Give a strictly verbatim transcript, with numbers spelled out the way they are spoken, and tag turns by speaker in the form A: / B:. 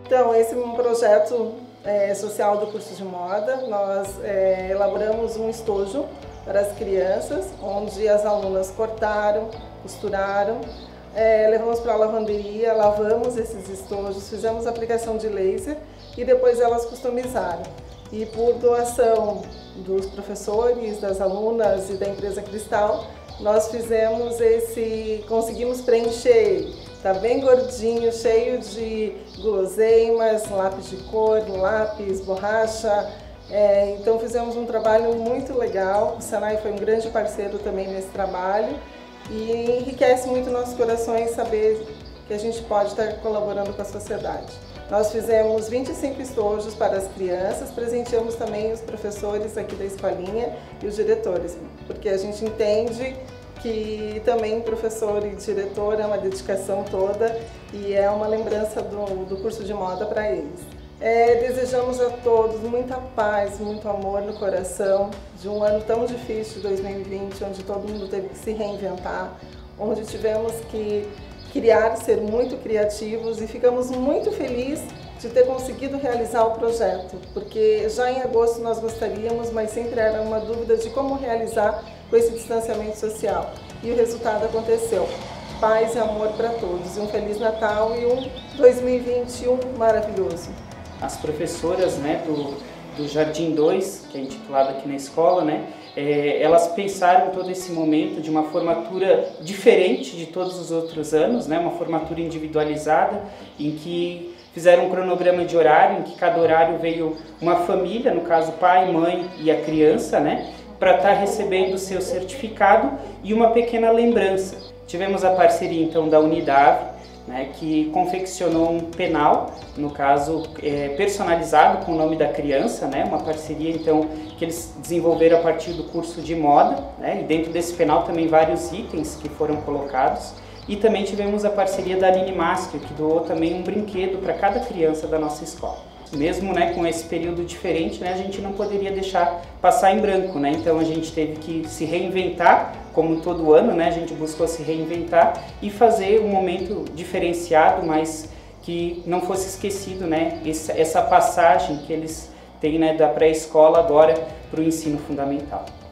A: Então, esse é um projeto é, social do curso de moda. Nós é, elaboramos um estojo para as crianças, onde as alunas cortaram, costuraram, é, levamos para a lavanderia, lavamos esses estojos, fizemos aplicação de laser e depois elas customizaram. E por doação dos professores, das alunas e da empresa Cristal, nós fizemos esse, conseguimos preencher. Tá bem gordinho, cheio de guloseimas, lápis de cor, lápis, borracha. É, então fizemos um trabalho muito legal. O Senai foi um grande parceiro também nesse trabalho e enriquece muito nossos corações saber que a gente pode estar colaborando com a sociedade. Nós fizemos vinte e cinco estojos para as crianças, presenteamos também os professores aqui da escolinha e os diretores, porque a gente entende que também professor e diretor é uma dedicação toda e é uma lembrança do, do curso de moda para eles. É, desejamos a todos muita paz, muito amor no coração de um ano tão difícil, dois mil e vinte, onde todo mundo teve que se reinventar, onde tivemos que criar, ser muito criativos e ficamos muito felizes de ter conseguido realizar o projeto, porque já em agosto nós gostaríamos, mas sempre era uma dúvida de como realizar com esse distanciamento social. E o resultado aconteceu. Paz e amor para todos. E um Feliz Natal e um dois mil e vinte e um maravilhoso.
B: As professoras, né, do, do Jardim dois, que é intitulado aqui na escola, né, é, elas pensaram todo esse momento de uma formatura diferente de todos os outros anos, né, uma formatura individualizada, em que fizeram um cronograma de horário, em que cada horário veio uma família, no caso pai, mãe e a criança, né, para estar recebendo o seu certificado e uma pequena lembrança. Tivemos a parceria então da Unidade, né, que confeccionou um penal, no caso é, personalizado com o nome da criança, né, uma parceria então que eles desenvolveram a partir do curso de moda, né, e dentro desse penal também vários itens que foram colocados. E também tivemos a parceria da Aline Mastro, que doou também um brinquedo para cada criança da nossa escola. Mesmo, né, com esse período diferente, né, a gente não poderia deixar passar em branco, né? Então a gente teve que se reinventar, como todo ano, né, a gente buscou se reinventar e fazer um momento diferenciado, mas que não fosse esquecido, né, essa passagem que eles têm, né, da pré-escola agora para o ensino fundamental.